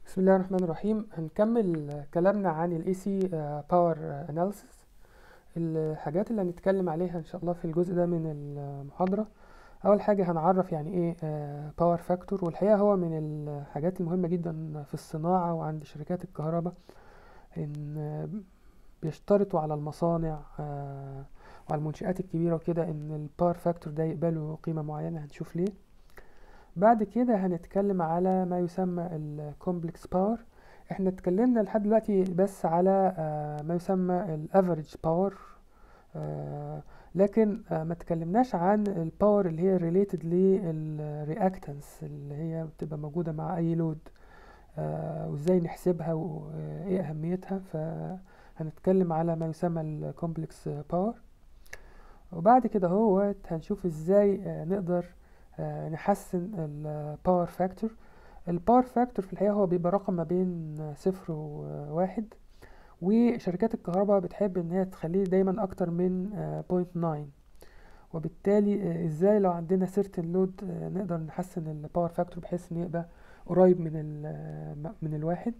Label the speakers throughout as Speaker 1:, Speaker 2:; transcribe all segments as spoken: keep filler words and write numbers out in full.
Speaker 1: بسم الله الرحمن الرحيم. هنكمل كلامنا عن ال إيه سي Power Analysis. الحاجات اللي هنتكلم عليها إن شاء الله في الجزء ده من المحاضرة، أول حاجة هنعرف يعني إيه Power Factor، والحقيقة هو من الحاجات المهمة جدا في الصناعة وعند شركات الكهرباء، إن بيشترطوا على المصانع وعلى المنشآت الكبيرة وكده إن ال Power Factor ده يقبله قيمة معينة. هنشوف ليه. بعد كده هنتكلم على ما يسمى ال Complex Power. احنا اتكلمنا لحد دلوقتي بس على آه ما يسمى ال Average Power، آه لكن آه ما اتكلمناش عن ال Power اللي هي related لل Reactance اللي هي بتبقى موجودة مع أي لود، آه وازاي نحسبها وايه أهميتها. فهنتكلم على ما يسمى ال Complex Power، وبعد كده هو هنشوف ازاي آه نقدر آه نحسن الباور فاكتور. الباور فاكتور في الحقيقة هو بيبقى رقم ما بين صفر وواحد، وشركات الكهرباء بتحب ان هي تخليه دايما اكتر من بوينت ناين، وبالتالي ازاي لو عندنا certain load نقدر نحسن الباور فاكتور بحيث ان يبقى قريب من من الواحد.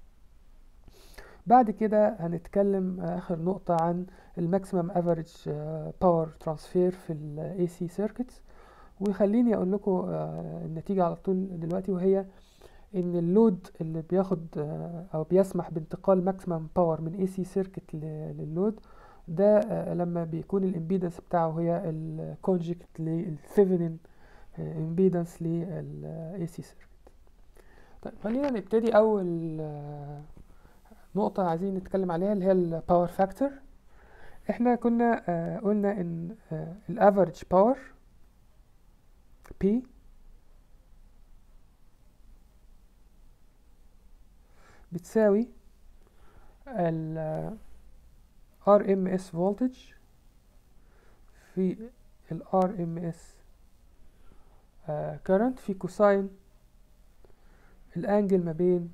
Speaker 1: بعد كده هنتكلم اخر نقطة عن الماكسيمم افريج باور ترانسفير في الاي سي سيركتس. وخليني اقول لكم النتيجة على طول دلوقتي، وهي ان اللود اللي بياخد او بيسمح بانتقال ماكسيمم باور من اي سي سيركت لللود ده لما بيكون الامبيدنس بتاعه هي الكونجكت للثيفنين امبيدنس للاي سي سيركت. طيب خلينا نبتدي. اول نقطة عايزين نتكلم عليها اللي هي الباور فاكتور. احنا كنا آه قلنا ان الافريج باور P بتساوي ال R M S voltage في ال R M S آه current في كوساين الانجل ما بين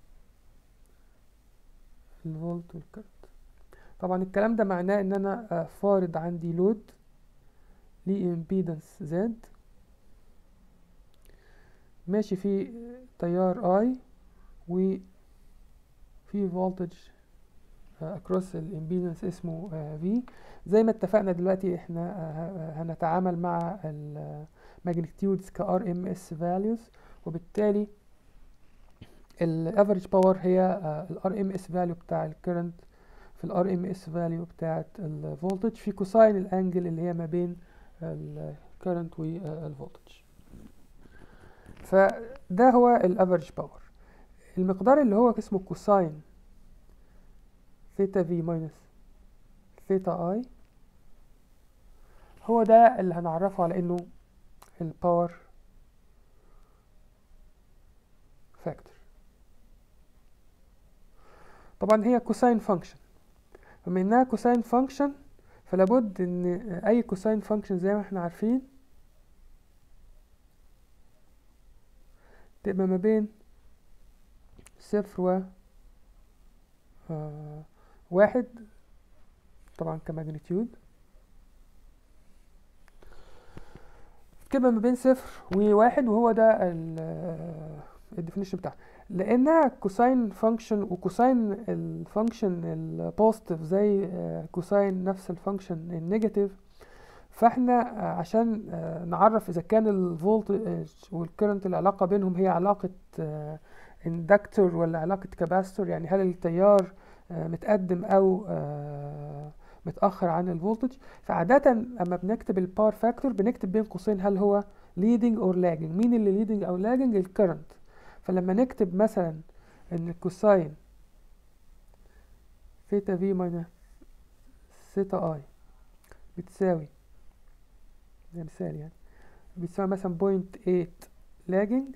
Speaker 1: الفولت والكرنت. طبعا الكلام ده معناه ان انا آه فارض عندي لود ليه امبيدنس زد ماشي فيه تيار I وفي فولتج اكروس الامبيدنس اسمه V. زي ما اتفقنا دلوقتي احنا هنتعامل مع الماجنتيودز ك R M S values، وبالتالي الافريج باور هي ال R M S value بتاع الكرنت في ال R M S value بتاعت الفولتج في كوساين الانجل اللي هي ما بين الكرنت والفولتج. فده هو الافريج باور. المقدار اللي هو اسمه كوساين ثيتا في ماينس ثيتا اي هو ده اللي هنعرفه على انه الباور فاكتور. طبعا هي كوساين فانكشن، بما انها كوساين فانكشن فلابد ان اي كوساين فانكشن زي ما احنا عارفين تبقى ما بين صفر و آه واحد، طبعا كماجنتيود تبقى ما بين صفر وواحد، وهو ده الديفينيشن بتاعها. لانها كوساين فانكشن، وكوساين الفانكشن البوزيتيف زي كوساين نفس الفانكشن النيجاتيف، فاحنا عشان نعرف اذا كان الفولت والكرنت العلاقه بينهم هي علاقه اندكتور ولا علاقه كاباستور، يعني هل التيار متقدم او متاخر عن الفولتج. فعاده لما بنكتب الباور فاكتور بنكتب بين قوسين هل هو leading or lagging. مين اللي leading او lagging؟ الكرنت. فلما نكتب مثلا ان الكوساين ثيتا في ماينس ثيتا اي بتساوي، ده مثال يعني، بتساوي مثلا بوينت ايت لاجنج،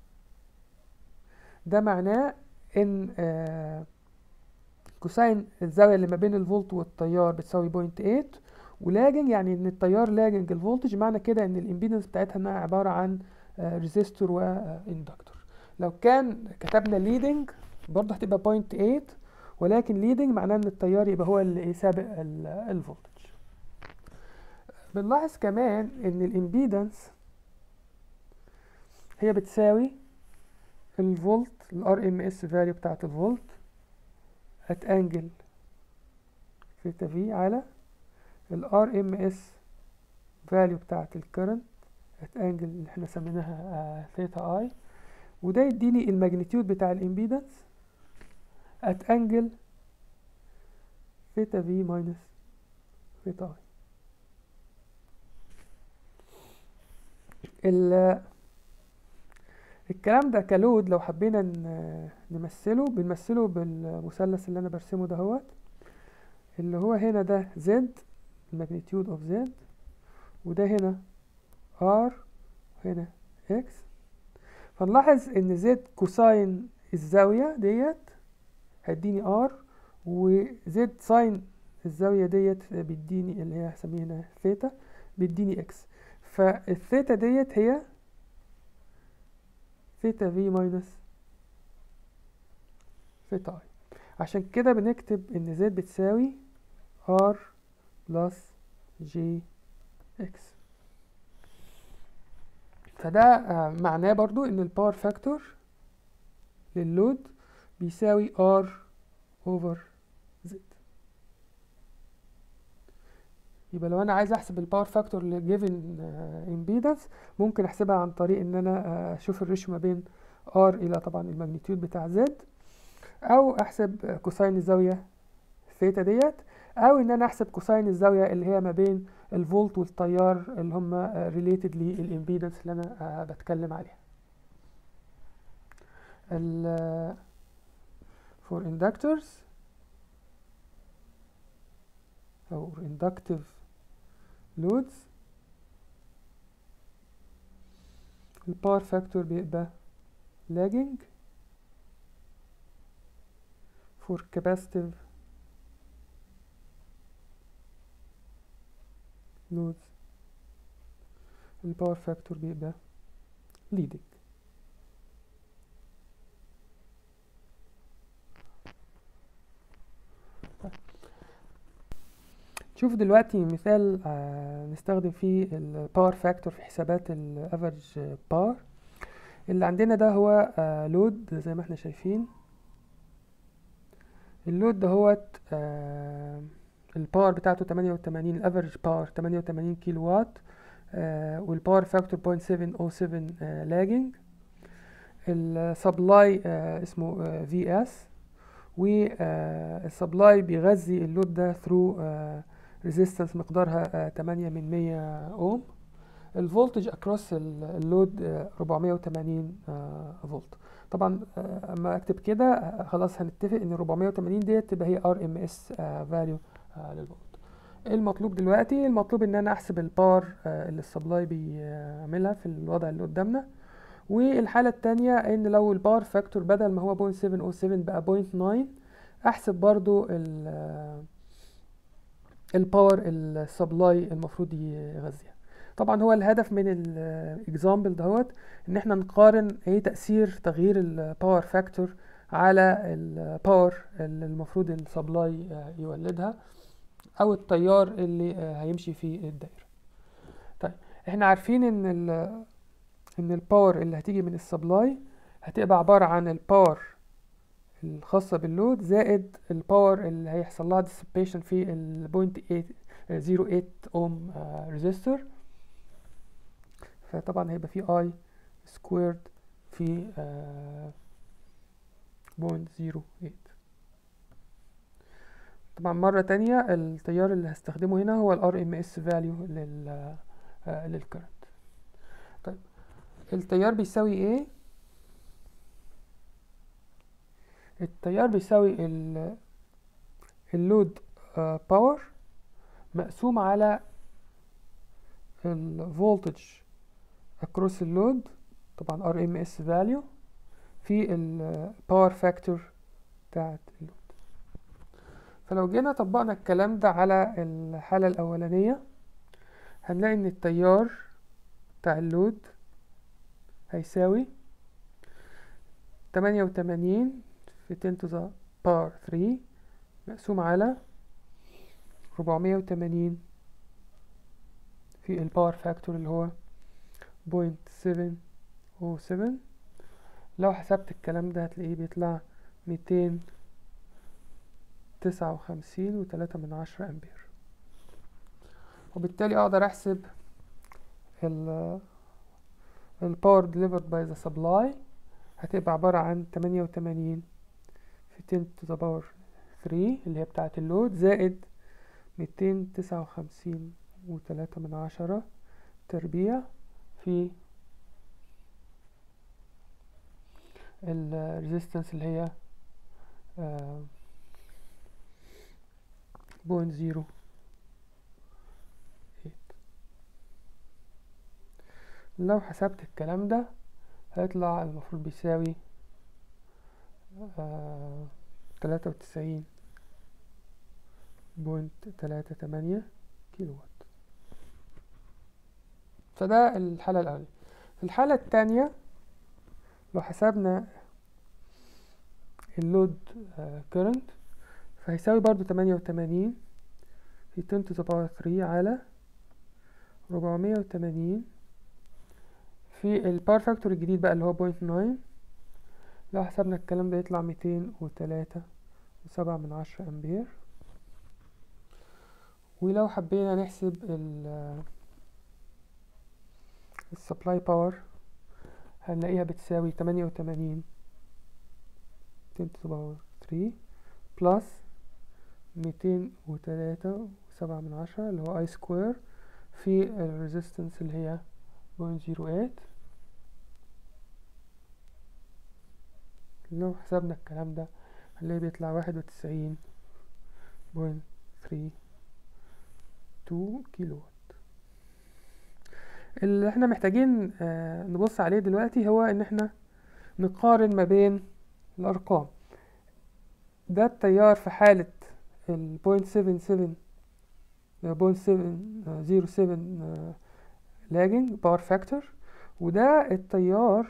Speaker 1: ده معناه ان آه كوساين الزاوية اللي ما بين الفولت والتيار بتساوي بوينت ايت، ولاجنج يعني ان التيار لاجنج الفولتج، معنى كده ان الامبيدنس بتاعتها انها عبارة عن آه ريزيستور واندكتور. لو كان كتبنا ليدنج برضه هتبقى بوينت ايت، ولكن ليدنج معناه ان التيار يبقى هو اللي سابق الفولتج. بنلاحظ كمان ان الامبيدنس هي بتساوي الفولت ال ار ام اس value بتاعت الفولت at angle ثيتا في على ال ار ام اس value بتاعت الكرنت at angle اللي احنا سميناها ثيتا اي، وده يديني الماجنتيود بتاع الامبيدنس at angle ثيتا في minus ثيتا اي. ال الكلام ده كلود لو حبينا نمثله بنمثله بالمثلث اللي انا برسمه دهوت، اللي هو هنا ده Z الماجنتيود اوف Z، وده هنا R وهنا X. فنلاحظ ان Z كوساين الزاوية ديت هيديني R، وZ ساين الزاوية ديت بيديني اللي هي هسميها ثيتا بيديني X. فالثيتا ديت هي ثيتا في ماينس ثيتا اي. عشان كده بنكتب ان زد بتساوي ار بلس جي اكس. فده آه معناه برضو ان الباور فاكتور لللود بيساوي ار اوفر زد. يبقى لو انا عايز احسب الباور فاكتور لجيفن امبيدنس ممكن احسبها عن طريق ان انا اشوف الريشيو ما بين ار الى طبعا الماجنتيود بتاع زد، او احسب كوساين الزاويه ثيتا ديت، او ان انا احسب كوساين الزاويه اللي هي ما بين الفولت والتيار اللي هم ريليتد للامبيدنس اللي انا بتكلم عليها. ال for inductors او inductive loads الباور فاكتور بيبقى lagging. for capacitive loads الباور فاكتور بيبقى leading. شوف دلوقتي مثال آه نستخدم فيه الباور فاكتور في حسابات الافريج باور. اللي عندنا ده هو آه لود زي ما احنا شايفين. اللود ده هو آه الباور بتاعته تمانية وتمانين، الافريج باور تمانية وتمانين كيلو وات، آه والباور فاكتور صفر فاصلة سبعة صفر سبعة آه لاجنج. السبلاي آه اسمه آه في اس، والسبلاي بيغذي اللود ده ثرو ريزيستنس مقدارها تمانية من مية اوم. الفولتج اكروس اللود أربعمية وتمانين فولت. طبعا اما اكتب كده خلاص هنتفق ان أربعمية وتمانين ديت تبقى هي ار ام اس فاليو للفولت. المطلوب دلوقتي المطلوب ان انا احسب الباور اللي السبلاي بيعملها في الوضع اللي قدامنا. والحاله الثانيه ان لو الباور فاكتور بدل ما هو صفر فاصلة سبعة صفر سبعة بقى صفر فاصلة تسعة، احسب برضو الباور السبلاي المفروض يغذيها. طبعا هو الهدف من الاكزامبل دهوت ان احنا نقارن ايه تاثير تغيير الباور فاكتور على الباور اللي المفروض السبلاي يولدها او التيار اللي هيمشي في الدائره. طيب احنا عارفين ان ال ان الباور اللي هتيجي من السبلاي هتبقى عباره عن الباور الخاصة باللود زائد الباور اللي هيحصل لها dissipation في ال صفر فاصلة تمانية اوم ريزيستور. فطبعا هيبقى في I squared في صفر فاصلة صفر تمانية. طبعا مرة تانية التيار اللي هستخدمه هنا هو ال ار ام اس value لل للكرنت. طيب التيار بيساوي ايه؟ التيار بيساوي اللود باور مقسوم على الفولتج across اللود، طبعا ار ام اس value في الباور فاكتور بتاعت اللود. فلو جينا طبقنا الكلام ده على الحالة الأولانية هنلاقي إن التيار بتاع اللود هيساوي تمانية وتمانين في ten to the power three مقسوم على أربعمية وتمانين في الباور فاكتور اللي هو صفر فاصلة سبعة صفر سبعة. لو حسبت الكلام ده هتلاقيه بيطلع ميتين تسعة وخمسين وتلاتة من عشرة امبير، وبالتالي اقدر احسب ال ال power delivered by the supply هتبقى عبارة عن تمانية وتمانين في ten to the power three اللي هي بتاعة اللود زائد ميتين تسعة وخمسين وتلاتة من عشرة تربيع في ال resistance اللي هي بوينت زيرو ايت. لو حسبت الكلام ده هيطلع المفروض بيساوي تلاتة وتسعين بوينت تلاتة تمانية كيلو وات. فده الحالة الأولى. في الحالة التانية لو حسبنا اللود كورنت فهيساوي برضو تمانية وتمانين في ten to the power three على ربعمية وتمانين في الباور فاكتور الجديد بقى اللي هو بوينت ناين. لو حسبنا الكلام ده يطلع ميتين وتلاتة وسبعة من عشرة امبير. ولو حبينا نحسب ال السبلاي باور هنلاقيها بتساوي تمانية وتمانين ten to the power three بلس ميتين وتلاتة وسبعة من عشرة اللي هو اي سكوير في الريزيستنس اللي هي بوينت زيرو ايت. لو حسبنا الكلام ده هنلاقيه بيطلع واحد وتسعين بوينت ثري تو كيلو وات. اللي احنا محتاجين آه نبص عليه دلوقتي هو ان احنا نقارن ما بين الارقام. ده التيار في حالة ال بوينت سفن سفن بوينت سفن زيرو سفن لاجنج باور فاكتور، وده التيار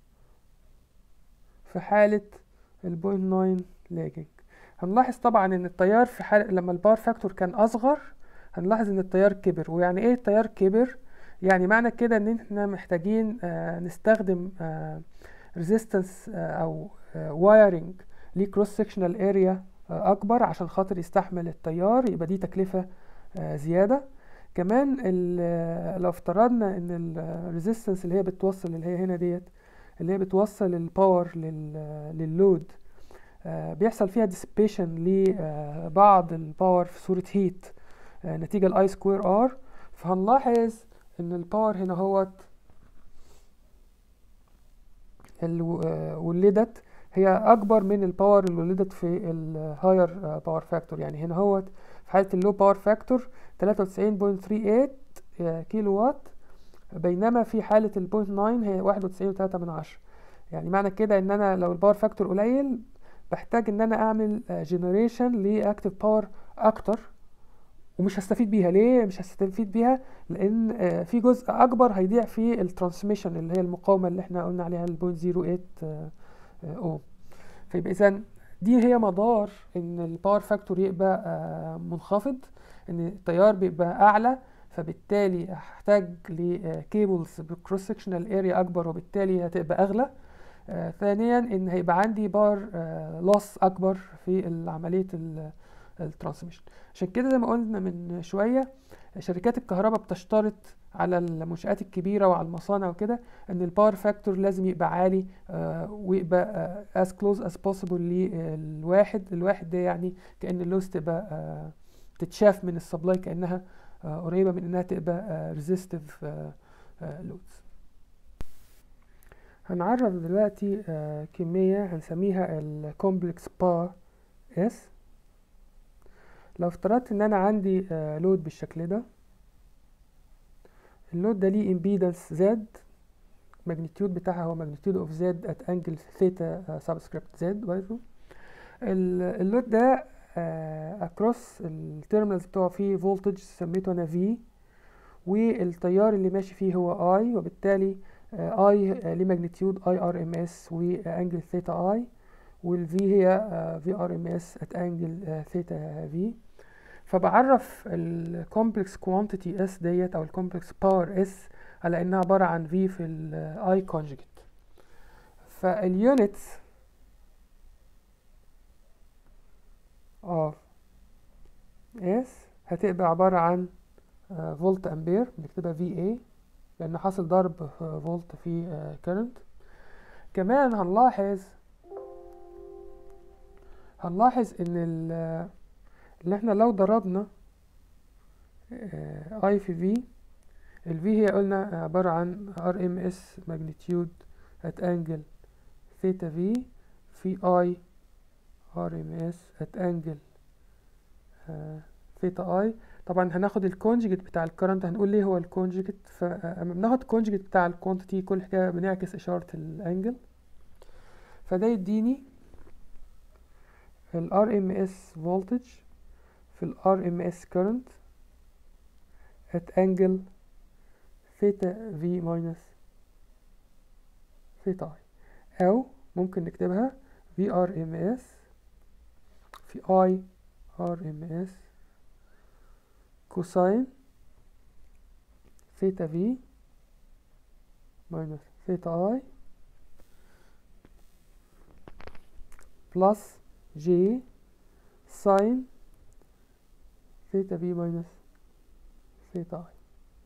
Speaker 1: في حالة ال بوينت ناين لاجنج. هنلاحظ طبعا ان التيار في حالة لما الباور فاكتور كان اصغر هنلاحظ ان التيار كبر. ويعني ايه التيار كبر؟ يعني معنى كده ان احنا محتاجين آه نستخدم آه ريزيستنس آه او وايرنج ليه كروس سكشنال اريا اكبر عشان خاطر يستحمل التيار، يبقى دي تكلفة آه زيادة. كمان لو افترضنا ان الريزيستنس اللي هي بتوصل اللي هي هنا ديت اللي هي بتوصل الباور لللود آه بيحصل فيها ديسبيشن لبعض الباور في صورة هيت آه نتيجة الاي سكوير ار. فهنلاحظ ان الباور هنا هوت اللي ولدت هي اكبر من الباور اللي ولدت في الهاير باور فاكتور. يعني هنا هوت في حالة اللو باور فاكتور تلاتة وتسعين بوينت ثري ايت كيلو وات، بينما في حالة البوينت ناين هي واحد وتسعين وتلاتة من عشرة. يعني معنى كده ان انا لو الباور فاكتور قليل بحتاج ان انا اعمل جنريشن لاكتف باور اكتر، ومش هستفيد بيها. ليه مش هستفيد بيها؟ لان في جزء اكبر هيضيع في الترانسميشن اللي هي المقاومة اللي احنا قلنا عليها البوينت زيرو ايت اوم. فيبقى اذا دي هي مدار ان الباور فاكتور يبقى منخفض، ان التيار بيبقى اعلى، فبالتالي هحتاج لكيبلز بكروس سكشنال اريا اكبر وبالتالي هتبقى اغلى. آه ثانيا ان هيبقى عندي بار آه لوس اكبر في عمليه الترانسميشن. عشان كده زي ما قلنا من شويه شركات الكهرباء بتشترط على المنشآت الكبيره وعلى المصانع وكده ان الباور فاكتور لازم يبقى عالي آه ويبقى آه as close as possible للواحد. الواحد ده يعني كأن اللوس تبقى آه تتشاف من السبلاي كأنها آه قريبة من انها تبقى ريزيستيف لودز. هنعرف دلوقتي آه كمية هنسميها الكومبلكس باور اس. لو افترضت ان انا عندي آه لود بالشكل ده، اللود ده ليه امبيدنس زد، ماجنتيود بتاعها هو ماجنتيود اوف زد ات انجل ثيتا سبسكريبت زد برضه. اللود ده اكروس التيرمينالز بتوعه فيه فولتج سميته انا في، والتيار اللي ماشي فيه هو اي، وبالتالي اي لماجنتيود اي ار ام اس وانجل ثيتا اي، والفي هي في ار ام اس ات انجل ثيتا في. فبعرف الكومبلكس كوانتيتي اس ديت او الكومبلكس باور اس على انها عباره عن في في الاي كونجكت. فاليونتس اوف اس هتبقى عبارة عن فولت امبير، بنكتبها في اي لان حاصل ضرب فولت في كرنت. كمان هنلاحظ هنلاحظ ان اللي احنا لو ضربنا اي في في، ال V هي قلنا عبارة عن ار ام اس magnitude at angle theta V في I ار ام اس at angle theta I. طبعا هناخد الكونجيجيت بتاع الكرنت، هنقول ليه هو الكونجيجيت. فلما بناخد الكونجيجيت بتاع الكوانتيتي كل حاجة بنعكس إشارة الانجل، فده يديني ال ار ام اس voltage في ال ار ام اس current at angle theta V minus theta I، أو ممكن نكتبها في ار ام اس في I ار ام اس كوساين ثيتا في minus ثيتا I بلس جي ساين ثيتا في minus ثيتا I.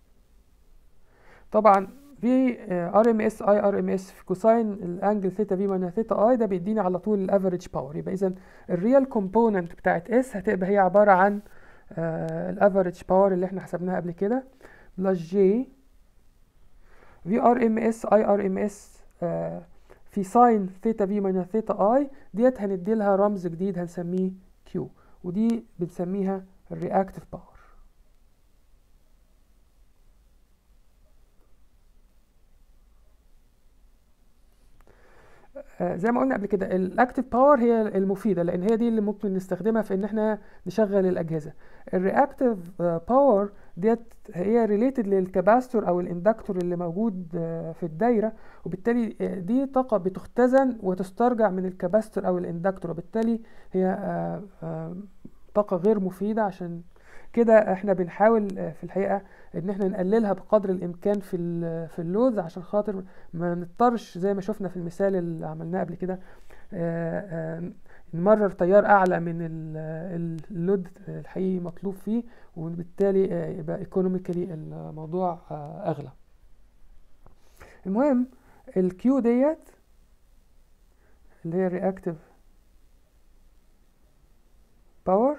Speaker 1: طبعا في ار ام اس اي ار ام اس في كوساين الانجل ثيتا في minus ثيتا I ده بيديني على طول الافريج باور. يبقى اذا الريال كومبوننت بتاعت اس هتبقى هي عبارة عن الافريج باور اللي احنا حسبناها قبل كده بلس جي في ار ام اس اي ار ام اس في ساين ثيتا في minus ثيتا اي. ديت هندي لها رمز جديد هنسميه كيو، ودي بنسميها الرياكتيف باور. آه زي ما قلنا قبل كده الاكتيف باور هي المفيده، لان هي دي اللي ممكن نستخدمها في ان احنا نشغل الاجهزه. الرياكتيف باور ديت هي ريليتد للكاباستور او الاندكتور اللي موجود آه في الدايره، وبالتالي آه دي طاقه بتختزن وتسترجع من الكاباستور او الاندكتور، وبالتالي هي آه آه طاقه غير مفيده. عشان كده احنا بنحاول في الحقيقه ان احنا نقللها بقدر الامكان في في اللودز، عشان خاطر ما نضطرش زي ما شفنا في المثال اللي عملناه قبل كده نمرر تيار اعلى من اللود الحقيقي مطلوب فيه، وبالتالي يبقى ايكونوميكالي الموضوع اغلى. المهم الكيو ديت اللي هي رياكتيف باور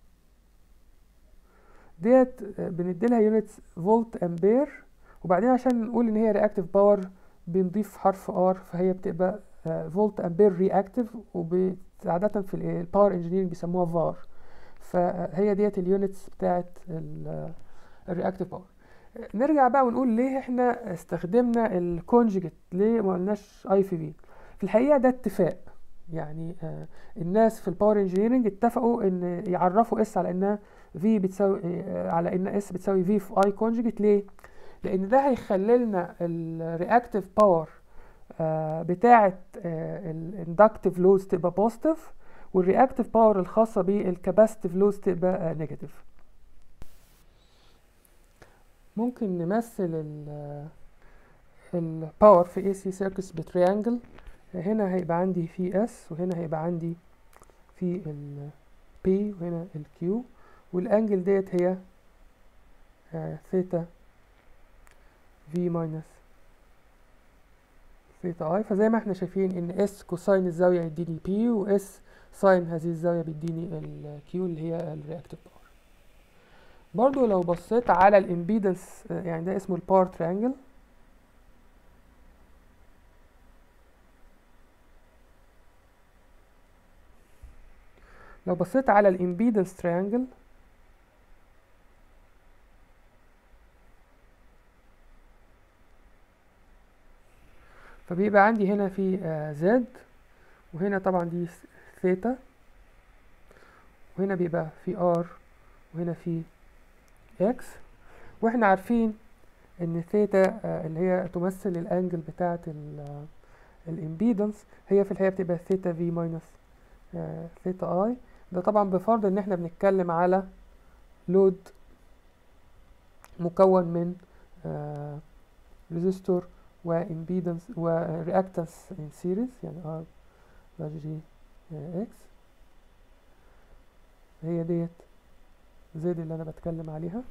Speaker 1: ديت بندي لها يونتس فولت امبير، وبعدين عشان نقول ان هي رياكتيف باور بنضيف حرف ار، فهي بتبقى فولت امبير رياكتيف، وعادة في الباور انجينيرنج بيسموها فار. فهي ديت اليونتس بتاعت الرياكتيف باور. نرجع بقى ونقول ليه احنا استخدمنا الكونجيجيت، ليه ما قلناش اي في في. في الحقيقة ده اتفاق، يعني آه الناس في الباور انجينيرنج اتفقوا ان يعرفوا اس على انها في بتساوي آه على ان اس بتساوي في في اي كونجيجيت. ليه؟ لان ده هيخلي لنا الرياكتيف باور آه بتاعه آه الاندكتيف لودز تبقى بوزيتيف، والرياكتيف باور الخاصه بالكاباسيتيف لودز تبقى نيجاتيف. ممكن نمثل الباور في اي سي سيركتس بتريانجل. هنا هيبقى عندي في اس، وهنا هيبقى عندي في ال P، وهنا ال Q، والانجل ديت هي ثيتا في ماينس ثيتا اي. فزي ما احنا شايفين ان اس كوساين الزاوية يديني P، واس ساين هذه الزاوية بيديني ال Q اللي هي الرياكتيف باور. برضو لو بصيت على الامبيدنس، يعني ده اسمه الباور تريانجل. لو بصيت على الامبيدنس تريانجل فبيبقى عندي هنا في زد، وهنا طبعا دي ثيتا، وهنا بيبقى في ار، وهنا في اكس. واحنا عارفين ان ثيتا اللي هي تمثل الانجل بتاعه الامبيدنس هي في الحقيقه بتبقى ثيتا في ماينس ثيتا اي. ده طبعا بفرض ان احنا بنتكلم على لود مكون من ريزيستور وامبيدنس ورياكتنس ان سيريز يعني ار بلس جي اكس، هي ديت زد اللي انا بتكلم عليها.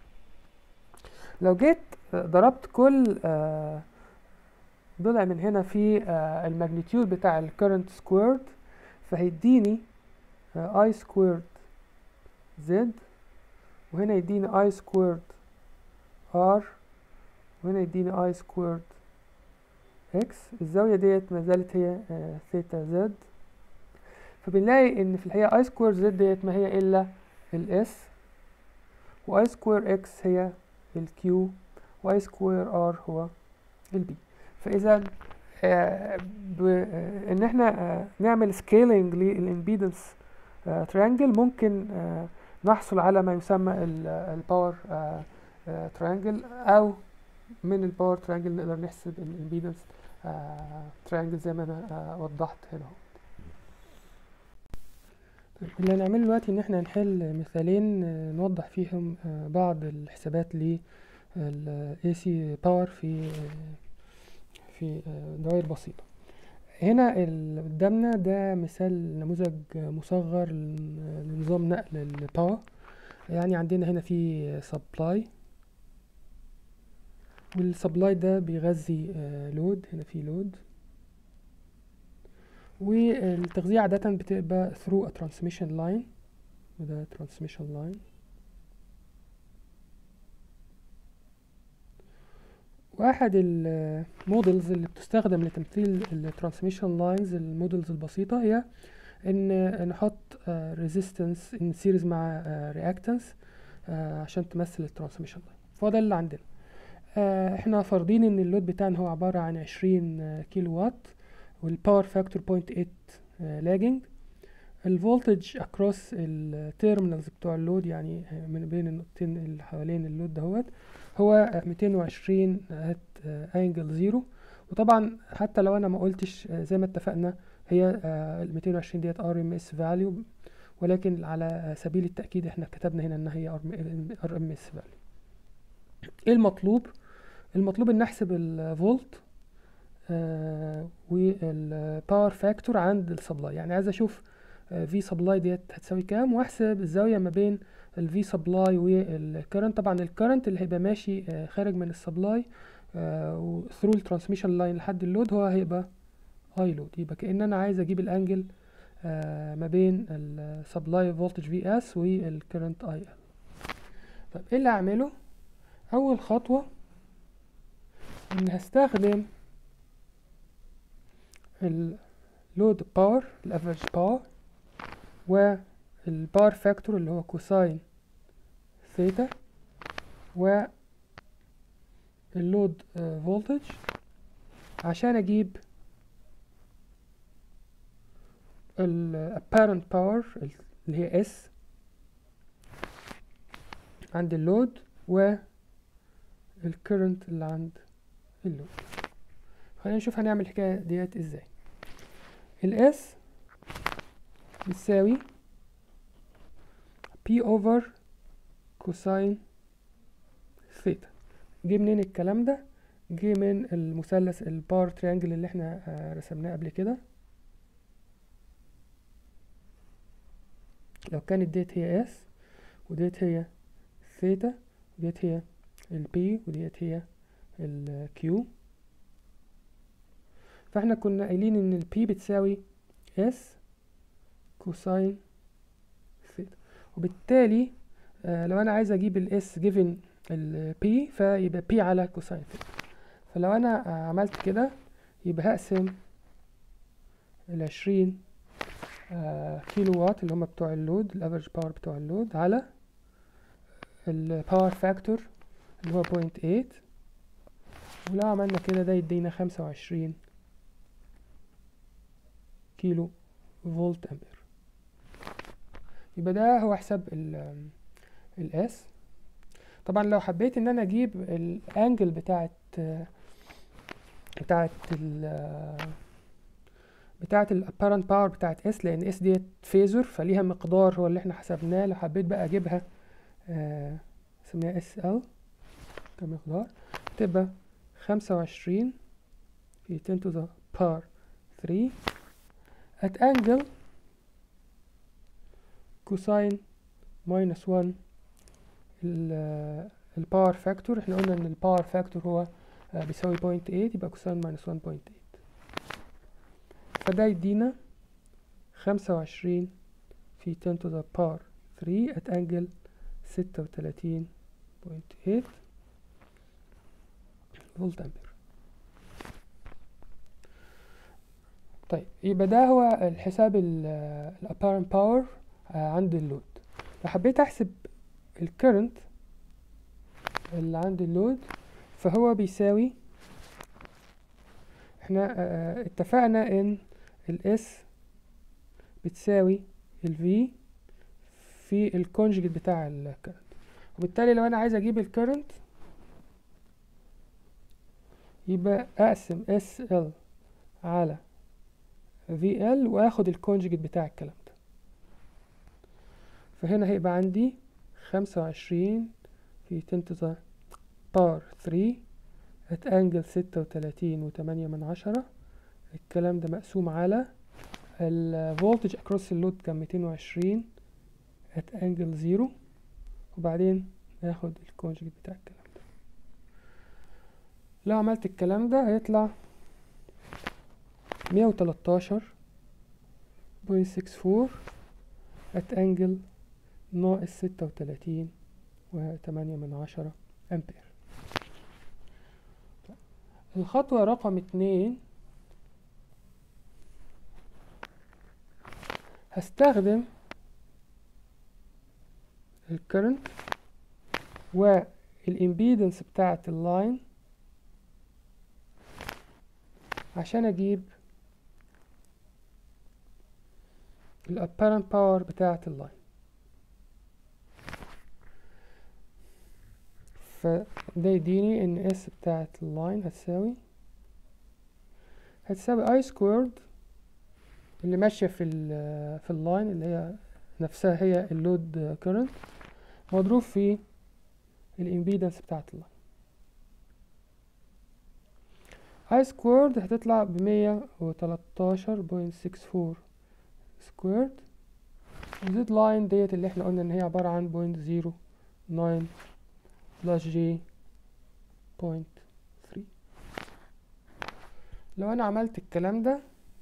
Speaker 1: لو جيت ضربت كل آه ضلع من هنا في آه الماجنتيود بتاع الكرنت سكويرد، فهيديني اي سكويرد زد، وهنا يديني اي سكويرد ار، وهنا يديني اي سكويرد اكس. الزاوية ديت ما زالت هي آه ثيتا زد، فبنلاقي ان في الحقيقة اي سكوير زد ديت ما هي الا الاس، واي سكوير اكس هي الكيو، واي سكوير ار هو البي. فاذا آه آه ان احنا آه نعمل سكيلينج للامبيدنس تريانجل، ممكن آه نحصل على ما يسمى الباور تريانجل، او من الباور تريانجل نقدر نحسب الامبيدنس تريانجل زي ما انا آه وضحت هنا. اللي هنعمله دلوقتي ان احنا هنحل مثالين آه نوضح فيهم آه بعض الحسابات لل إيه سي باور في آه في آه دوائر بسيطة. هنا اللي قدامنا ده مثال نموذج مصغر لنظام نقل الباور. يعني عندنا هنا في سبلاي، والسبلاي ده بيغذي لود، هنا في لود، والتغذية عادة بتبقى through a transmission line، وده transmission line. واحد المودلز اللي بتستخدم لتمثيل الترانسميشن لاينز، المودلز البسيطة، هي ان نحط ريزيستنس ان سيريز مع رياكتنس عشان تمثل الترانسميشن لاين. فده اللي عندنا. احنا فارضين ان اللود بتاعنا هو عبارة عن عشرين كيلو وات، والباور فاكتور صفر فاصلة تمانية لاجنج. الفولتج اكروس التيرمينالز بتوع اللود، يعني من بين النقطتين اللي حوالين اللود دهوت، هو ميتين وعشرين ات انجل زيرو. وطبعا حتى لو انا ما قلتش زي ما اتفقنا هي ال ميتين وعشرين ديت ار ام اس فاليو، ولكن على سبيل التاكيد احنا كتبنا هنا ان هي ار ام اس فاليو. ايه المطلوب؟ المطلوب ان نحسب الفولت آه والباور فاكتور عند السبلاي. يعني عايز اشوف في سبلاي ديت هتساوي كام، واحسب الزاويه ما بين الفي سبلاي والكرنت. طبعا الكرنت اللي هيبقى ماشي آه خارج من السبلاي وثرو الترانسميشن لاين لحد اللود هو هيبقى اي لود. يبقى كأن انا عايز اجيب الانجل آه ما بين السبلاي فولتج في اس والكرنت اي ال. طب ايه اللي هعمله؟ اول خطوه ان هستخدم اللود باور، الافريج باور، والباور فاكتور اللي هو كوساين ثيتا، واللود فولتج، عشان اجيب ال apparent power اللي هي S عند اللود، والcurrent اللي عند اللود. خلينا نشوف هنعمل الحكاية ديت ازاي. ال S بتساوي P over كوساين ثيتا. جه منين الكلام ده؟ جه من المثلث الباور تريانجل اللي احنا آه رسمناه قبل كده. لو كانت ديت هي S، وديت هي ثيتا، وديت هي البي، وديت هي الكيو، فاحنا كنا قايلين ان البي بتساوي اس كوساين ثيتا. وبالتالي آه لو انا عايز اجيب الاس جيفن البي فيبقى بي على كوساين ثيتا. فلو انا آه عملت كده يبقى هقسم العشرين آه كيلو وات اللي هم بتوع اللود، الافرج باور بتوع اللود، على الباور فاكتور اللي هو بوينت ايت. ولو عملنا كده ده يدينا خمسة وعشرين كيلو فولت امبير. يبقى ده هو حساب الاس. طبعا لو حبيت ان انا اجيب الانجل بتاعت بتاعت ال بتاعت الابارنت باور بتاعت اس، لان اس ديت فيزور فليها مقدار هو اللي احنا حسبناه. لو حبيت بقى اجيبها آه سميها اس ال كمقدار، تبقى خمسة وعشرين في ten to the power three at angle cosine minus one. الباور فاكتور احنا قلنا ان الباور فاكتور هو بيساوي بوينت ايت، يبقى كوساين ماينس ون بوينت ايت، فده يدينا خمسة وعشرين في ten to the power three at angle ستة وتلاتين بوينت ايت فولت امبير. طيب يبقى ده هو الحساب الابارنت باور عند اللود. لو حبيت احسب الكرنت اللي عند اللود فهو بيساوي، احنا اه اتفقنا ان الاس بتساوي الفي في الكونجيجيت بتاع الكرنت، وبالتالي لو انا عايز اجيب الكرنت يبقى اقسم اس ال على في ال واخد الكونجيجيت بتاع الكلام ده. فهنا هيبقى عندي خمسة وعشرين في ten to the power three at angle ستة وتلاتين وتمانية من عشرة. الكلام ده مقسوم على الفولتج اكروس اللود كان ميتين وعشرين at angle زيرو، وبعدين ناخد الكونجيجيت بتاع الكلام ده. لو عملت الكلام ده هيطلع مية وتلاتاشر بوينت سكس فور at angle ناقص ستة وتلاتين وتمانية من عشرة امبير. الخطوة رقم اتنين هستخدم الكرنت والامبيدنس بتاعة اللاين عشان اجيب الابارنت باور بتاعة اللاين. فده يديني ان اس بتاعة اللاين هتساوي هتساوي اي سكويرد اللي ماشية في ال في اللاين اللي هي نفسها هي اللود كرنت مضروب في الامبيدنس بتاعة اللاين. اي سكويرد هتطلع بمية وتلاتاشر بوينت سكس فور سكويرد، وزد لاين ديت اللي احنا قلنا ان هي عبارة عن بوينت زيرو ناين بلس جي بوينت ثري. لو انا عملت الكلام ده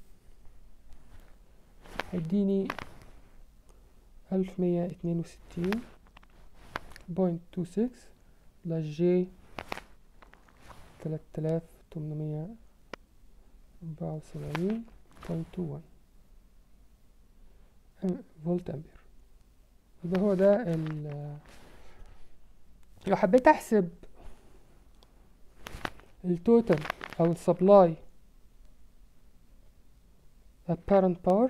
Speaker 1: هيديني ألف مية اتنين وستين بوينت تو سكس بلس جي تلات آلاف تمنمية أربعة وسبعين بوينت تو ون فولت امبير. يبقى هو ده ال لو حبيت احسب التوتال او السبلاي apparent power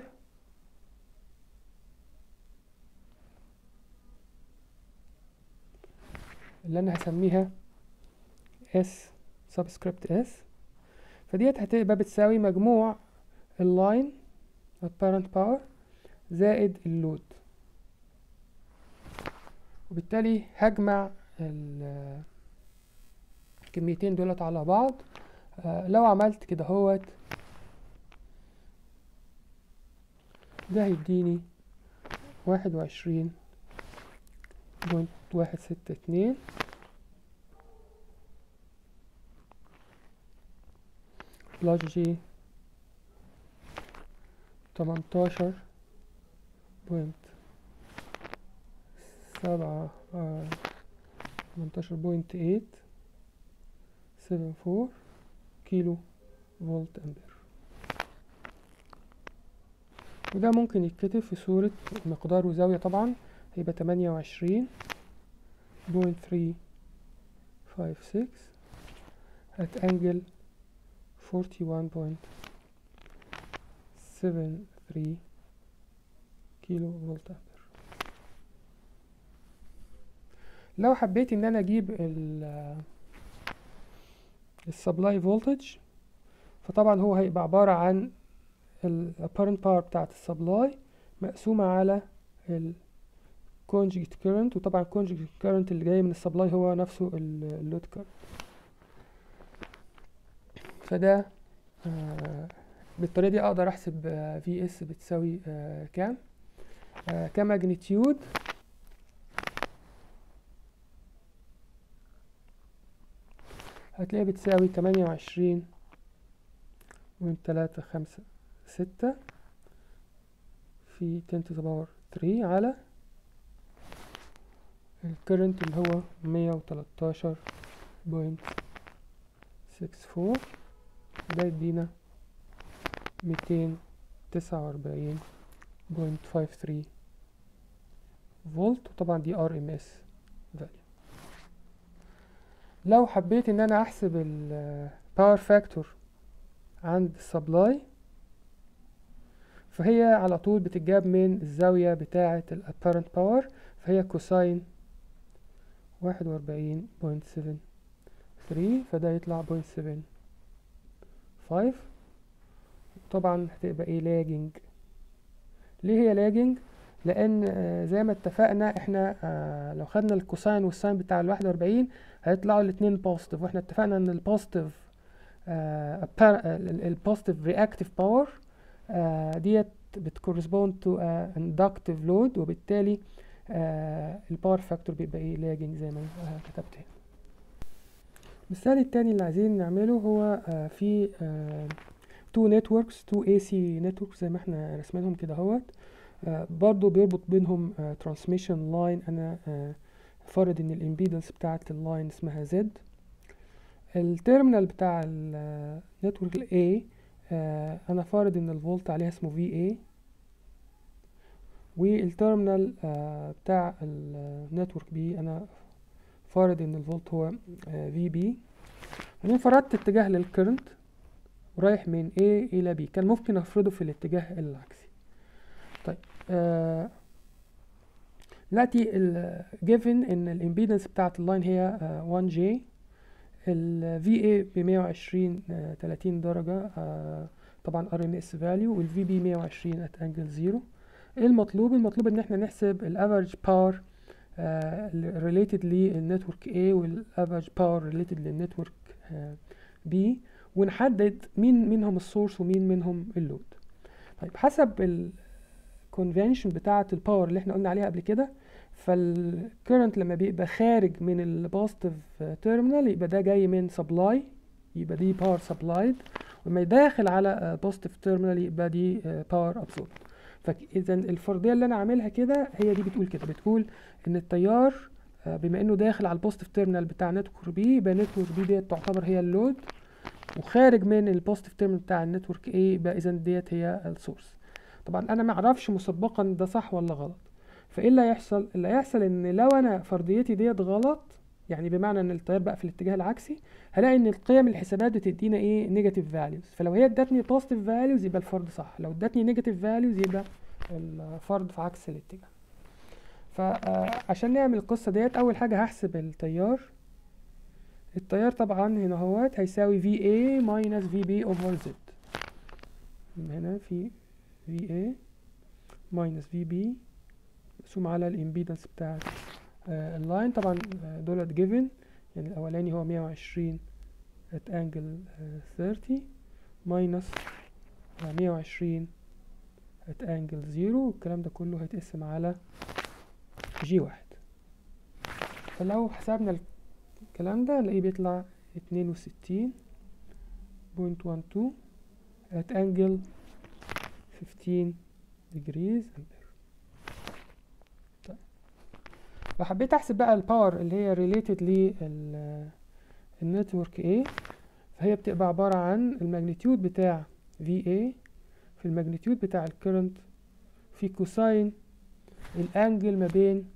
Speaker 1: اللي انا هسميها S subscript S، فديت هتبقى بتساوي مجموع اللاين apparent power زائد اللود، وبالتالي هجمع الكميتين دولت على بعض. آه لو عملت كده هوت ده هيديني واحد وعشرين بوينت واحد ستة اتنين بلس جي تمنتاشر بوينت سبعة تمنتاشر بوينت ايت سبعة فور كيلو فولت امبير. وده ممكن يتكتب في صورة مقدار وزاوية، طبعا هيبقى تمانية وعشرين بوينت ثري فايف سكس at angle فورتي وان بوينت سفن ثري كيلو فولت امبير. لو حبيت ان انا اجيب ال السبلاي فولتج فطبعا هو هيبقى عبارة عن ال apparent power بتاعت السبلاي مقسومة على ال conjugate current، وطبعا conjugate current اللي جاي من السبلاي هو نفسه ال load current. فده آه بالطريقة دي اقدر احسب في اس بتساوي آه كام. آه كماجنتيود هتلاقيها بتساوي تمانية وعشرين بوينت تلاتة خمسة ستة في ten to the power three على الكرنت اللي هو مية وتلاتاشر بوينت ستة فور، ده يدينا ميتين تسعة وأربعين بوينت خمسة تلاتة فولت، وطبعا دي ار ام اس فاليو. لو حبيت ان انا احسب الباور فاكتور عند السبلاي، فهي على طول بتتجاب من الزاوية بتاعة الابارنت باور، فهي كوساين واحد وأربعين بوينت سبعة تلاتة، فده يطلع بوينت سبعة خمسة. طبعا هتبقى ايه لاجنج. ليه هي لاجنج؟ لان آه زي ما اتفقنا احنا آه لو خدنا الكوساين والساين بتاع الواحد وأربعين هيطلعوا الاتنين بوزيتيف، واحنا اتفقنا ان البوزيتيف البوزيتيف رياكتيف باور ديت بتكورسبوند تو اندكتيف لود، وبالتالي آه الباور فاكتور بيبقى ايه لاجنج زي ما آه كتبت هنا. المثال التاني اللي عايزين نعمله هو آه في آه تو نتوركس، تو اي سي نتوركس زي ما احنا رسمينهم كده اهوت. آه برضو بيربط بينهم ترانسميشن آه لاين. انا آه فرض ان الامبيدنس بتاعت اللاين اسمها زد. التيرمينال بتاع النتورك ال A آه انا فارض ان الفولت عليها اسمه في إيه، والتيرمينال آه بتاع النتورك B انا فارض ان الفولت هو آه في بي. بعدين فرضت اتجاه للكرنت رايح من A الى B، كان ممكن افرضه في الاتجاه العكسي. طيب آه دلوقتي الجيفن ان الامبيدنس بتاعت اللاين هي آه واحد جي، ال في إيه ب مية وعشرين آه تلاتين درجة آه طبعا ار ام اس فاليو، وال في بي مية وعشرين ات انجل زيرو. ايه المطلوب؟ المطلوب ان احنا نحسب الافريج باور ريليتد للنتورك A والافريج باور ريليتد للنتورك B، ونحدد مين منهم السورس ومين منهم اللود. طيب حسب الكونفنشن بتاعه الباور اللي احنا قلنا عليها قبل كده، فالكرنت لما بيبقى خارج من البوزيتيف تيرمينال يبقى ده جاي من سبلاي، يبقى دي باور سبلايد، ولما يداخل على بوزيتيف تيرمينال يبقى دي باور ابسورب. فاذا الفرضيه اللي انا عاملها كده هي دي بتقول كده، بتقول ان التيار بما انه داخل على البوزيتيف تيرمينال بتاع نتورك بي، يبقى نتورك بي ديت تعتبر هي اللود، وخارج من البوزيتيف تيرمينال بتاع النتورك ايه يبقى اذا ديت هي السورس. طبعا انا ما اعرفش مسبقا ده صح ولا غلط، فايه اللي هيحصل؟ اللي هيحصل ان لو انا فرضيتي ديت غلط، يعني بمعنى ان التيار بقى في الاتجاه العكسي، هلاقي ان القيم الحسابات بتدينا ايه نيجاتيف فاليوز. فلو هي ادتني بوزيتيف فاليوز يبقى الفرض صح، لو ادتني نيجاتيف فاليوز يبقى الفرض في عكس الاتجاه. فعشان نعمل القصه ديت اول حاجه هحسب التيار. التيار طبعا هنا اهوت هيساوي في إيه ماينس في بي اوفر زد. هنا في في إيه ماينس في بي مقسوم على الامبيدنس بتاعت آه اللاين. طبعا آه دولت جيفن، يعني الاولاني هو مية وعشرين at angle آه ثلاثين ماينس آه مية وعشرين at angle زيرو، والكلام ده كله هيتقسم على جي واحد. فلو حسبنا الكلام ده نلاقيه بيطلع اتنين وستين بوينت واحد اتنين at angle خمستاشر degrees ampere. طيب لو حبيت احسب بقى الباور اللي هي related للنتورك A، فهي بتبقى عبارة عن الماجنتيود بتاع في إيه في الماجنتيود بتاع الكرنت في كوساين الانجل ما بين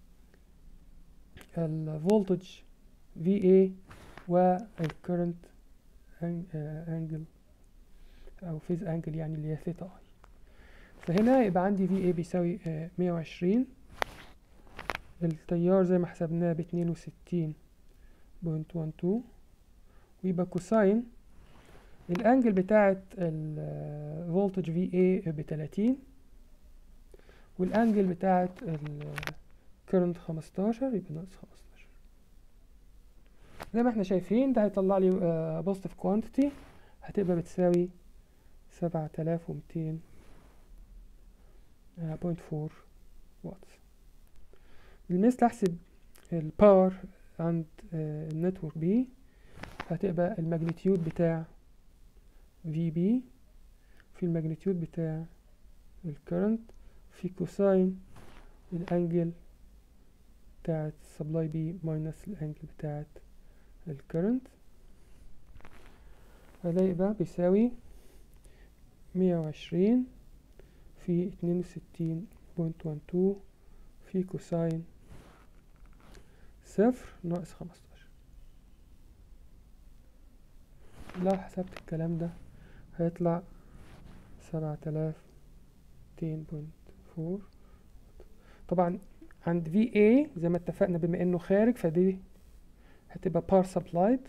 Speaker 1: الفولتج في إيه والكرنت انجل او فيز انجل، يعني اللي هي ثيتا اي. فهنا يبقى عندي في إيه بيساوي مية وعشرين، التيار زي ما حسبناه ب اتنين وستين بوينت واحد اتنين، ويبقى كوساين الانجل بتاعت الفولتج في إيه ب تلاتين، والانجل بتاعت الكرنت خمستاشر، يبقى ناقص خمستاشر. زي ما احنا شايفين ده هيطلع لي بوزيتيف كوانتيتي هتبقى بتساوي سبعة آلاف ومتين بوينت فور واتس. بالمثل احسب الباور عند النتورك بي، هتبقى الماجنتيود بتاع في بي في الماجنتيود بتاع الكرنت في كوساين الانجل بتاعت السبلاي بي ماينس الانجل بتاعت الكرنت. هذا يبقى بيساوي مية وعشرين في اتنين وستين بوينت واحد اتنين في كوساين صفر ناقص خمستاشر. لو حسبت الكلام ده هيطلع سبعة آلاف ومتين بوينت فور. طبعا عند في اي زي ما اتفقنا بما انه خارج فدي هتبقى بار سبلايد،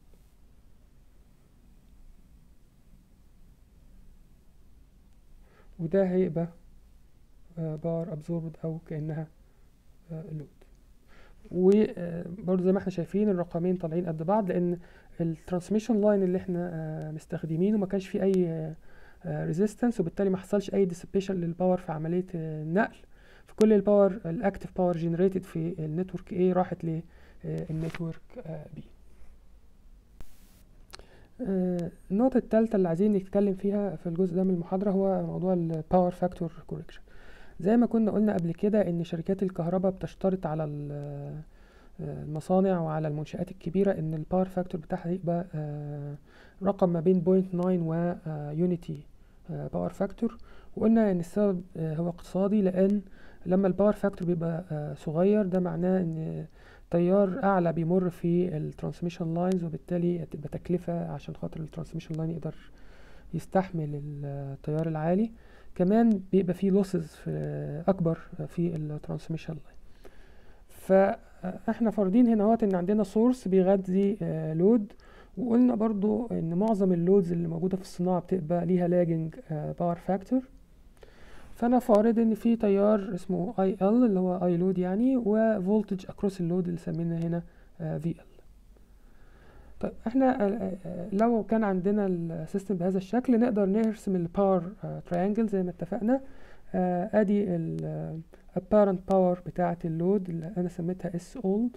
Speaker 1: وده هيبقى بار ابزوربد او كانها لود. وبرضه زي ما احنا شايفين الرقمين طالعين قد بعض، لان الترانسميشن لاين اللي احنا مستخدمينه ما كانش فيه اي ريزيستنس، وبالتالي ما حصلش اي ديسيبيشن للباور في عمليه النقل. فكل الباور الاكتف باور جنريتد في النتورك A راحت للنتورك B. النقطة الثالثة اللي عايزين نتكلم فيها في الجزء ده من المحاضرة هو موضوع الباور فاكتور كوريكشن. زي ما كنا قلنا قبل كده ان شركات الكهرباء بتشترط على المصانع وعلى المنشآت الكبيرة ان الباور فاكتور بتاعها يبقى رقم ما بين صفر فاصلة تسعة ويونيتي باور فاكتور. وقلنا ان السبب هو اقتصادي، لان لما الباور فاكتور بيبقى صغير ده معناه ان تيار اعلى بيمر في الترانسميشن لاينز، وبالتالي هتبقى تكلفة عشان خاطر الترانسميشن لاين يقدر يستحمل التيار العالي. كمان بيبقى فيه لوسز في اكبر في الترانسميشن لاين. فاحنا فاردين هنا اهوت ان عندنا سورس بيغذي لود، وقلنا برضو ان معظم اللودز اللي موجوده في الصناعه بتبقى ليها لاجنج باور فاكتور. فانا فارض ان في تيار اسمه اي ال اللي هو اي لود يعني، وفولتج اكروس اللود اللي سميناه هنا في ال. طيب احنا لو كان عندنا السيستم بهذا الشكل نقدر نرسم الباور تريانجل زي ما اتفقنا. ادي ال apparent power بتاعه اللود اللي انا سميتها اس اولد،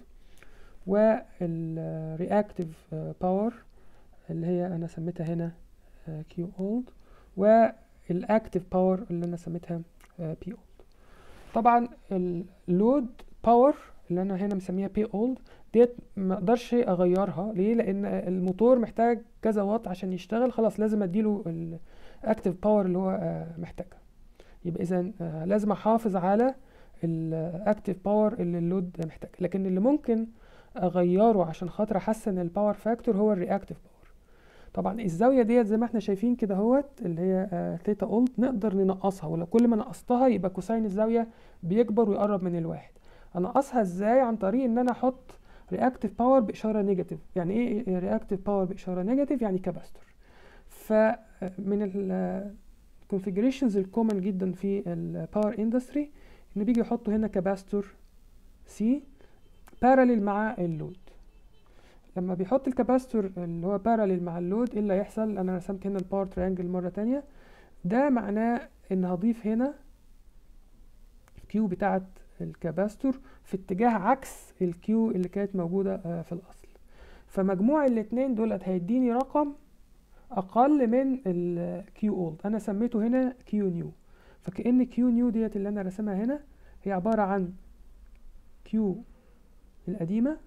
Speaker 1: والرياكتيف باور اللي هي انا سميتها هنا كيو اولد، والاكتيف باور اللي انا سميتها بي اولد. طبعا اللود باور اللي انا هنا مسميها بي اولد ديت ما اقدرش اغيرها. ليه؟ لان الموتور محتاج كذا واط عشان يشتغل، خلاص لازم اديله الاكتيف باور اللي هو محتاجها. يبقى اذا لازم احافظ على الاكتيف باور اللي اللود محتاج. لكن اللي ممكن اغيره عشان خاطر احسن الباور فاكتور هو الرياكتيف باور. طبعا الزاويه ديت زي ما احنا شايفين كده اهوت اللي هي ثيتا اولد نقدر ننقصها، ولو كل ما نقصتها يبقى كوساين الزاويه بيكبر ويقرب من الواحد. انقصها ازاي؟ عن طريق ان انا احط رياكتيف باور باشاره نيجاتيف. يعني ايه رياكتيف باور باشاره نيجاتيف؟ يعني كاباستور. فمن ال configurations الكومن جدا في الباور اندستري ان بيجي يحطوا هنا كاباستور سي باراليل مع اللود. لما بيحط الكاباستور اللي هو باراليل مع اللود ايه اللي هيحصل؟ انا رسمت هنا الباور تريانجل مره تانية. ده معناه ان هضيف هنا الكيو بتاعت الكاباستور في اتجاه عكس الكيو اللي كانت موجوده في الاصل. فمجموع الاتنين دول هيديني رقم اقل من الكيو اولد. انا سميته هنا كيو نيو، فكأن كيو نيو ديت اللي انا رسمها هنا هي عبارة عن كيو القديمة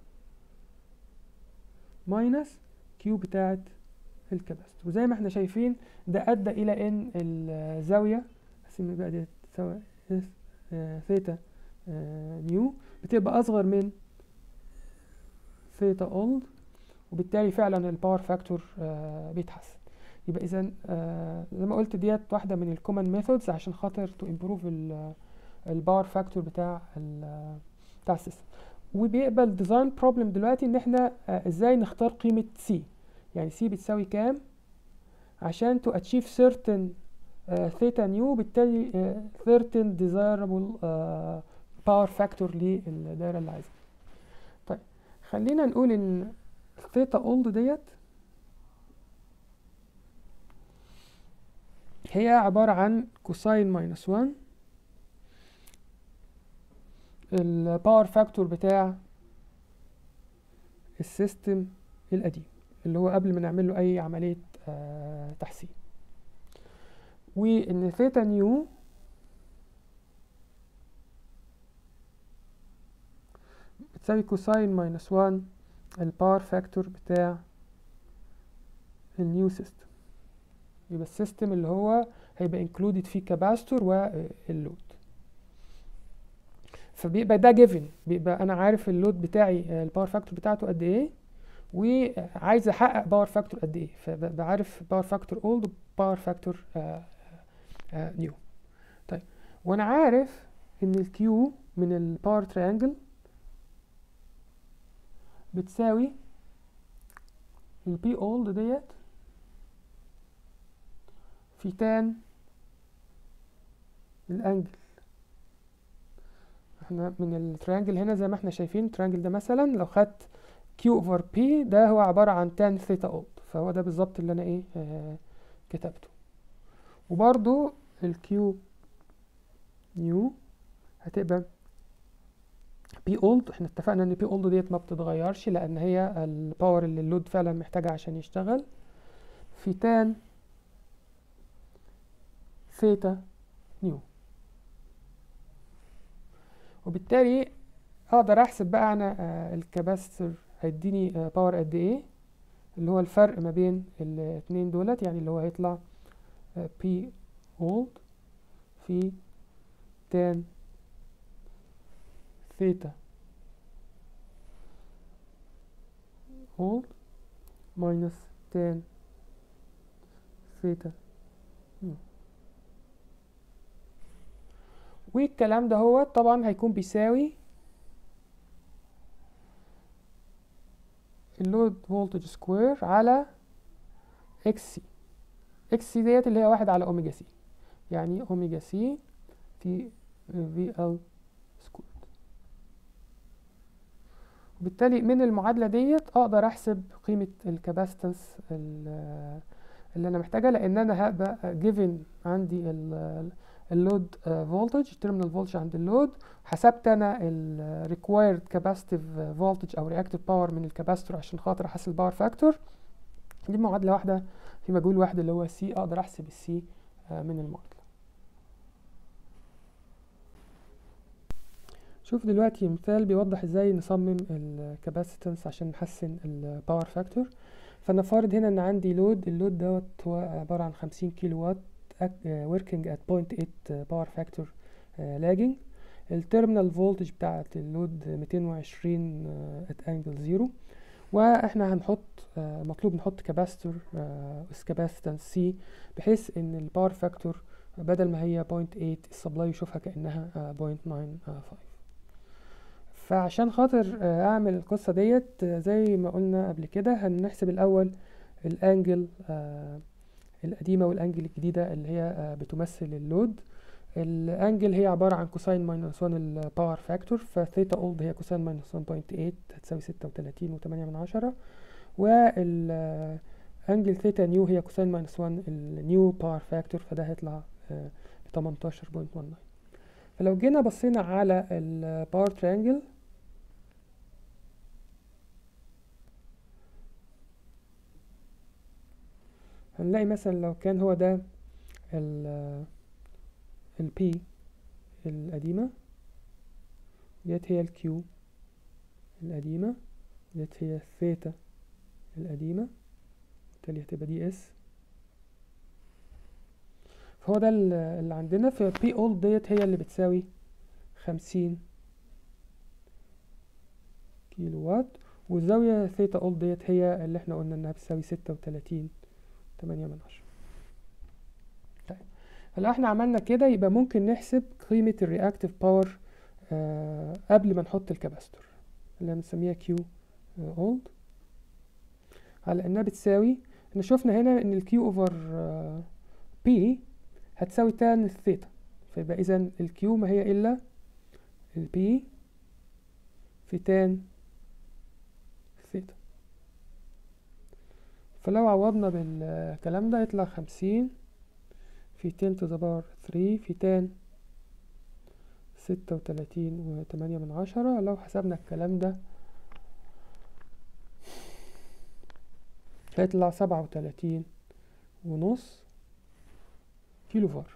Speaker 1: ماينس كيو بتاعت الكاباستور. وزي ما احنا شايفين ده ادى الى ان الزاوية هسمي بقى ديت تساوي ثيتا نيو بتبقى اصغر من ثيتا اولد، وبالتالي فعلا الباور فاكتور آه بيتحسن. يبقى اذا آه زي ما قلت ديت واحده من الكومن ميثودز عشان خاطر تو امبروف الباور فاكتور بتاع بتاع السيستم. وبيقبل ديزاين بروبلم دلوقتي ان احنا آه ازاي نختار قيمه سي، يعني سي بتساوي كام عشان تو اتشيف سيرتن ثيتا نيو، بالتالي سيرتن ديزايربل باور فاكتور للدايره اللي عايزها. طيب خلينا نقول ان ثيتا اولد ديت هي عبارة عن كوساين ماينس واحد الباور فاكتور بتاع السيستم القديم اللي هو قبل ما نعمل له اي عملية آه تحسين، وان ثيتا نيو بتساوي كوساين ماينس واحد الباور فاكتور بتاع النيو سيستم. يبقى السيستم اللي هو هيبقى انكلودد فيه كاباستور واللود، فبيبقى ده جيفن، بيبقى انا عارف اللود بتاعي الباور فاكتور بتاعته قد ايه وعايز احقق باور فاكتور قد ايه، فببقى عارف باور فاكتور اولد وباور فاكتور نيو. طيب وانا عارف ان الكيو من الباور تريانجل بتساوي البي اولد ديت في تان الانجل. احنا من التريانجل هنا زي ما احنا شايفين التريانجل ده مثلا لو خدت كيو اوفر بي ده هو عبارة عن تان ثيتا اولد، فهو ده بالظبط اللي انا ايه آه كتبته. وبرضو الكيو نيو هتبقى بي اولد، احنا اتفقنا ان بي اولد ديت ما بتتغيرش لان هي الباور اللي اللود فعلا محتاجها عشان يشتغل، في تان ثيتا نيو. وبالتالي اقدر احسب بقى انا آه الكاباستور هيديني آه باور قد ايه، اللي هو الفرق ما بين الاتنين دولت، يعني اللي هو هيطلع آه بي اولد في تان ثيتا اولد ماينس تان ثيتا نيو. والكلام ده هو طبعا هيكون بيساوي اللود فولتج سكوير على اكس سي. اكس سي ديت اللي هي واحد على اوميجا سي، يعني اوميجا سي في في ال سكوير. وبالتالي من المعادلة ديت اقدر احسب قيمة الكاباستنس اللي انا محتاجها، لان انا هبقى جيفن عندي اللود فولتج التيرمينال فولتج عند اللود، حسبت انا الريكوايرد كاباسيتيف فولتج او رياكتيف باور من الكاباستور عشان خاطر احسب الباور فاكتور. دي معادلة واحدة في مجهول واحد اللي هو سي، اقدر احسب السي من المعادلة. شوف دلوقتي مثال بيوضح ازاي نصمم الكاباسيتنس عشان نحسن الباور فاكتور. فانا فارض هنا ان عندي لود، اللود دوت هو عبارة عن خمسين كيلو وات working at point eight باور فاكتور lagging. التيرمينال فولتج بتاعت اللود ميتين وعشرين at angle زيرو، واحنا هنحط مطلوب نحط كاباستور اس كاباسيتنس سي بحيث ان الباور فاكتور بدل ما هي بوينت ايت السبلاي يشوفها كانها بوينت ناين فايف. فعشان خاطر اعمل القصه ديت زي ما قلنا قبل كده هنحسب الاول الانجل القديمه والانجل الجديده اللي هي بتمثل اللود. الانجل هي عباره عن كوساين ماينس واحد الباور فاكتور، فثيتا اولد هي كوساين ماينس واحد بوينت ايت هتساوي ستة وتلاتين وتمانية من عشرة، والانجل ثيتا نيو هي كوساين ماينس واحد النيو باور فاكتور، فده هيطلع تمنتاشر بوينت واحد تسعة. فلو جينا بصينا على الباور تريانجل هنلاقي مثلا لو كان هو ده ال البي القديمة ديت هي الكيو القديمة ديت هي الثيتا القديمة، بالتالي هتبقى دي اس. فهو ده اللي عندنا، في بي اولد ديت هي اللي بتساوي خمسين كيلو وات، والزاوية ثيتا اولد ديت هي اللي احنا قلنا انها بتساوي ستة وتلاتين تمانية من عشرة. طيب هلا احنا عملنا كده يبقى ممكن نحسب قيمة الرياكتيف باور آه قبل ما نحط الكاباستور اللي هنسميها كيو اولد، على انها بتساوي، احنا شفنا هنا ان الكيو اوفر بي هتساوي تان الثيتا، فيبقى اذا الكيو ما هي الا البي في تان ثيتا. فلو عوضنا بالكلام ده يطلع خمسين في ten to the power three في tan ستة وتلاتين وتمانية من عشرة. لو حسبنا الكلام ده هيطلع سبعة وتلاتين ونص كيلو فار.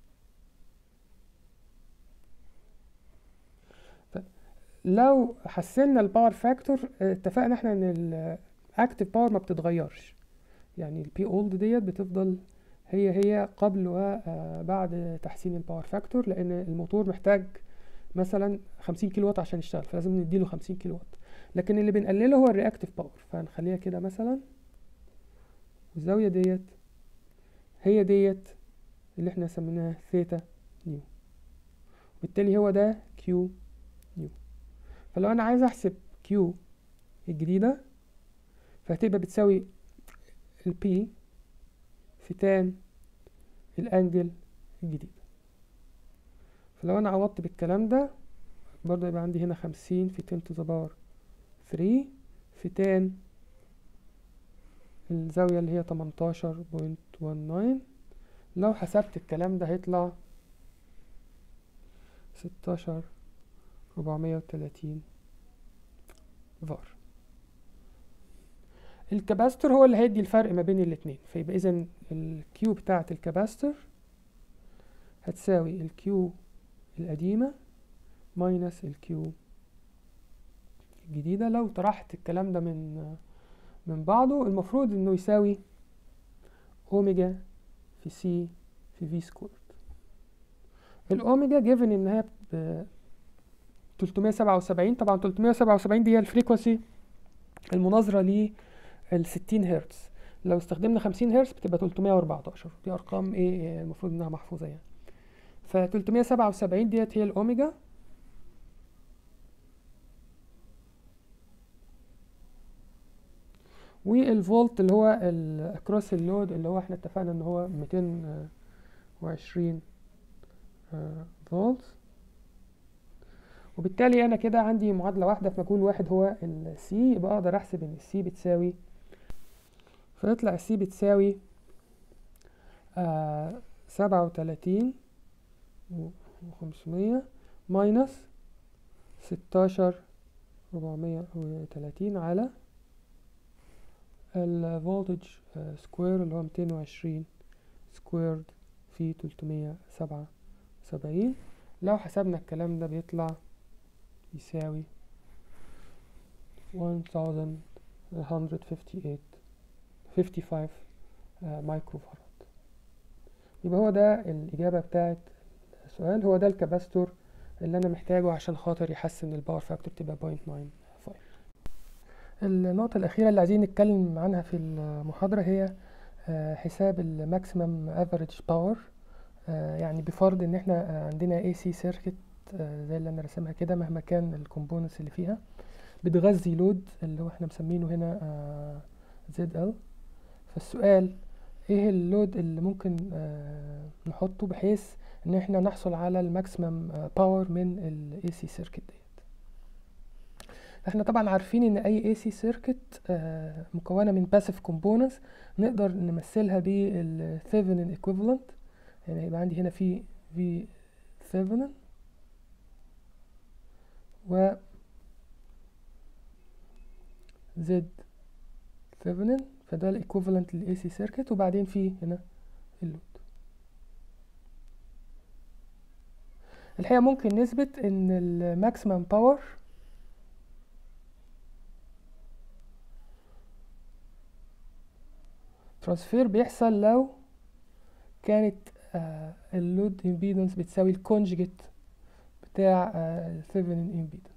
Speaker 1: لو حسنا الباور فاكتور اتفقنا احنا ان الاكتف باور ما بتتغيرش، يعني البي اولد ديت بتفضل هي هي قبل وبعد تحسين الباور فاكتور، لان الموتور محتاج مثلا خمسين كيلو وات عشان يشتغل، فلازم نديله خمسين كيلو وات. لكن اللي بنقلله هو الرياكتيف باور، فهنخليها كده مثلا، والزاويه ديت هي ديت اللي احنا سميناها ثيتا نيو، وبالتالي هو ده كيو نيو. فلو انا عايز احسب كيو الجديده فهتبقى بتساوي البي في تان الانجل الجديد. فلو انا عوضت بالكلام ده برضه يبقى عندي هنا خمسين في ten to the power three في تان الزاوية اللي هي تمنتاشر بوينت واحد تسعة. لو حسبت الكلام ده هيطلع ستاشر ربعمية وتلاتين فار. الكاباستور هو اللي هيدي الفرق ما بين الاتنين، فيبقى اذا الكيو بتاعة الكاباستور هتساوي الكيو القديمة ماينس الكيو الجديدة. لو طرحت الكلام ده من من بعضه المفروض انه يساوي اوميجا في سي في في سكويرد. الاوميجا جيفن ان هي ب تلتمية سبعة وسبعين، طبعا تلتمية سبعة وسبعين دي هي الفريكوانسي المناظرة لل ستين هرتز. لو استخدمنا خمسين هرتز بتبقى تلتمية واربعتاشر. دي ارقام ايه المفروض انها محفوظة يعني. ف تلتمية سبعة وسبعين ديت هي الاوميجا، والفولت اللي هو الاكروس اللود اللي هو احنا اتفقنا ان هو ميتين وعشرين فولت. وبالتالي انا كده عندي معادلة واحدة في مجهول واحد هو السي، يبقى اقدر احسب ان السي بتساوي، فيطلع السي بتساوي آه سبعة وتلاتين وخمسمية ماينس ستاشر ربعمية وتلاتين على الفولتج سكوير اللي هو ميتين وعشرين سكويرد في تلتمية سبعة وسبعين. لو حسبنا الكلام ده بيطلع يساوي ألف ومية وخمسة وخمسين مايكرو فاراد. يبقى هو ده الإجابة بتاعت السؤال، هو ده الكاباستور اللي أنا محتاجه عشان خاطر يحسن الباور فاكتور تبقى صفر فاصلة تسعة خمسة. النقطة الأخيرة اللي عايزين نتكلم عنها في المحاضرة هي حساب الماكسيمم افريج باور. يعني بفرض ان احنا عندنا اي سي سيركت زي اللي انا رسمها كده، مهما كان الكومبوننتس اللي فيها بتغذي لود اللي هو احنا مسمينه هنا زد ال. فالسؤال ايه اللود اللي ممكن نحطه بحيث ان احنا نحصل على الماكسيمم باور من الاي سي سيركت ديت. احنا طبعا عارفين ان اي اي سي سيركت مكونه من باسيف كومبوننتس نقدر نمثلها بالثيفنين ايكويفالنت. يعني يبقى عندي هنا في في ثيفنين و زد ثيفنين، فده الايكويفالنت للاي سي سيركت، وبعدين في هنا اللود. الحقيقه ممكن نثبت ان الماكسيمم باور ترانسفير بيحصل لو كانت آه اللود امبيدنس بتساوي الكونجيجيت بتاع الثيفنين امبيدنس.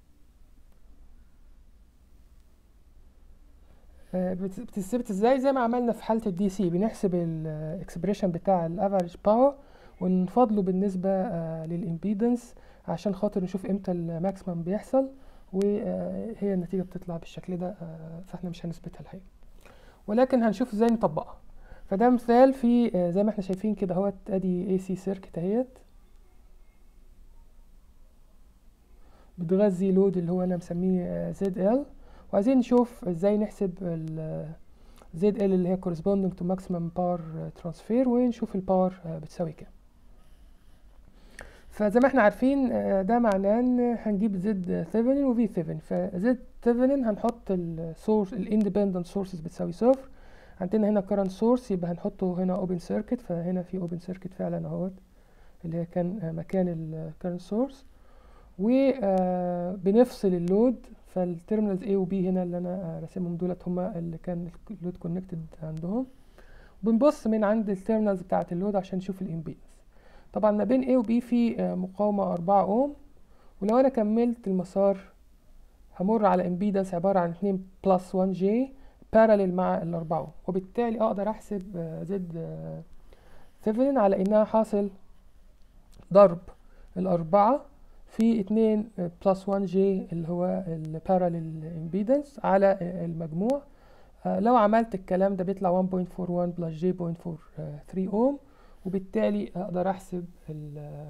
Speaker 1: آه بتثبت ازاي؟ زي ما عملنا في حالة الدي سي، بنحسب الاكسبريشن بتاع الافريج باور ونفضله بالنسبة آه للامبيدنس عشان خاطر نشوف امتى الماكسيمم بيحصل، وهي النتيجة بتطلع بالشكل ده. آه فاحنا مش هنثبتها الحقيقة، ولكن هنشوف ازاي نطبقها. فده مثال في آه زي ما احنا شايفين كده اهوت، ادي اي سي سيركت اهيت بتغذي لود اللي هو انا مسميه زد ال، وعايزين نشوف ازاي نحسب زد ال اللي هي corresponding to maximum power transfer، ونشوف الباور بتساوي كام. فزي ما احنا عارفين ده معناه ان هنجيب زد ثيفنين وفي ثيفنين. فزد ثيفنين هنحط السورس الاندبندنت سورسز بتساوي صفر. عندنا هنا current source يبقى هنحطه هنا open circuit، فهنا في open circuit فعلا اهوت اللي هي كان مكان ال current source. وبنفصل اللود، فالتيرمينالز A و B هنا اللي انا راسمهم دولت هما اللي كان اللود كونكتد عندهم. بنبص من عند التيرمينالز بتاعت اللود عشان نشوف الامبيدنس. طبعا ما بين A و B في مقاومة أربعة اوم، ولو انا كملت المسار همر على امبيدنس عبارة عن اتنين بلس واحد جي باراليل مع الأربعة اوم، وبالتالي اقدر احسب زد ثيفنين على انها حاصل ضرب الأربعة في اتنين بلس واحد جي اللي هو الباراليل امبيدنس على المجموع. آه لو عملت الكلام ده بيطلع واحد فاصلة أربعة واحد بلس جي صفر فاصلة أربعة ثلاثة اوم، وبالتالي اقدر احسب ال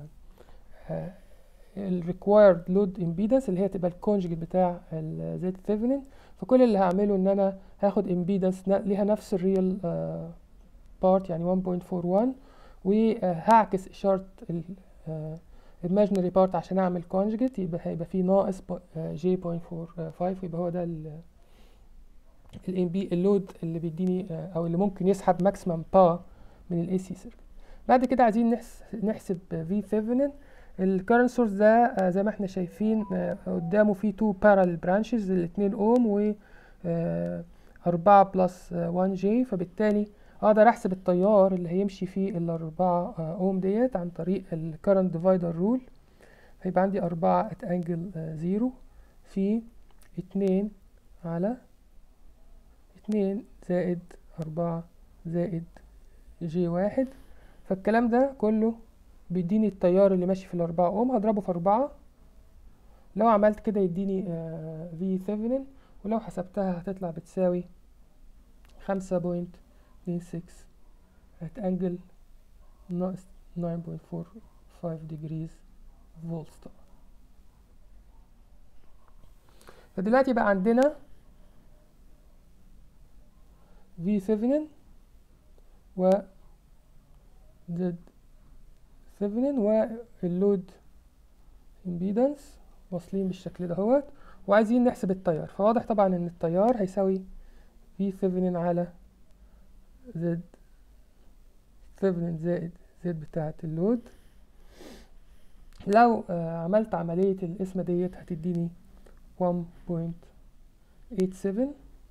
Speaker 1: الريكوايرد لود امبيدنس اللي هي تبقى الكونجكت بتاع الزد ثيفنين. فكل اللي هعمله ان انا هاخد امبيدنس ليها نفس الريال بارت يعني واحد فاصلة أربعة واحد، وهعكس اشاره imaginary part عشان اعمل conjugate، يبقى هيبقى فيه ناقص جي صفر فاصلة أربعة خمسة، ويبقى هو ده الام بي اللود اللي بيديني او اللي ممكن يسحب ماكسيمم باور من الاي سي سيركت. بعد كده عايزين نحسب في ثيفنين. الكرنت سورس ده زي ما احنا شايفين قدامه فيه تو بارالل برانشز الاتنين اوم و أربعة بلس واحد جي، فبالتالي اقدر احسب التيار اللي هيمشي فيه الأربعة اوم ديت عن طريق الكرنت ديفايدر رول. هيبقى عندي أربعة ات انجل زيرو في اتنين على اتنين زائد أربعة زائد جي واحد. فالكلام ده كله بيديني التيار اللي ماشي في الأربعة اوم، هضربه في أربعة. لو عملت كده يديني في ثيفنين، ولو حسبتها هتطلع بتساوي خمسة فاصلة اتنين ستة at angle ناقص تسعة فاصلة أربعة خمسة degrees volts طبعا. فدلوقتي بقى عندنا في ثيفنين و زد ثيفنين واللود امبيدنس واصلين بالشكل دهوت، وعايزين نحسب التيار. فواضح طبعا ان التيار هيساوي في ثيفنين على زد ثيفنين زائد زد بتاعة اللود. لو آه عملت عملية القسمة ديت هتديني واحد فاصلة تمانية سبعة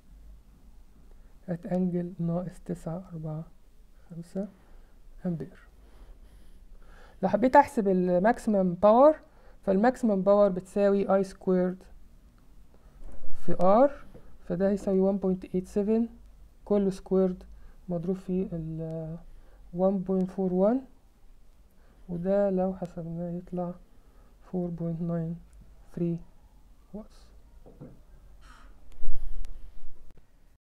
Speaker 1: at angle ناقص تسعة أربعة خمسة أمبير. لو حبيت أحسب الماكسيمم باور، فالماكسيمم باور بتساوي I سكويرد في R، فده هيساوي واحد فاصلة تمانية سبعة كله سكويرد مضروب في ال واحد فاصلة أربعة واحد، وده لو حسبناه يطلع أربعة فاصلة تسعة ثلاثة واتس.